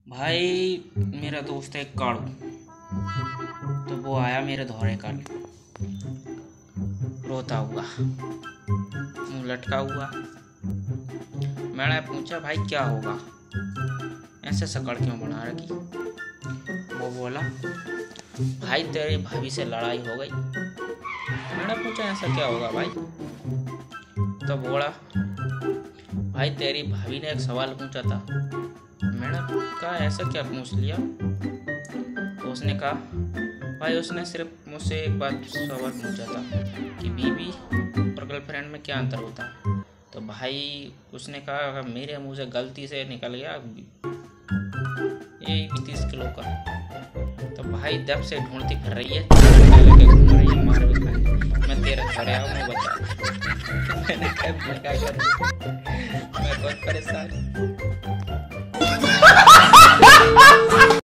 भाई मेरा दोस्त है काड़ू। तो वो आया मेरे धोरे कल, रोता हुआ, मुंह लटका हुआ। मैंने पूछा भाई क्या होगा, ऐसे सकड़ क्यों बना रखी। वो बोला भाई तेरी भाभी से लड़ाई हो गई। मैंने पूछा ऐसा क्या होगा भाई। तो बोला भाई तेरी भाभी ने एक सवाल पूछा था। मैंने कहा ऐसा क्या पूछ लिया। तो उसने कहा भाई उसने सिर्फ मुझसे एक बात सवाल पूछा था कि बीवी और गर्लफ्रेंड में क्या अंतर होता है। तो भाई उसने कहा अगर मेरे मुंह से गलती से निकल गया ये 30 किलो का, तो भाई दब से ढूंढती फिर रही है, लेके घूम रही है, मार भी खाई। मैं तेरे घर आया मैं बता। मैंने कहा मैं क्या करूं, मैं बहुत परेशान।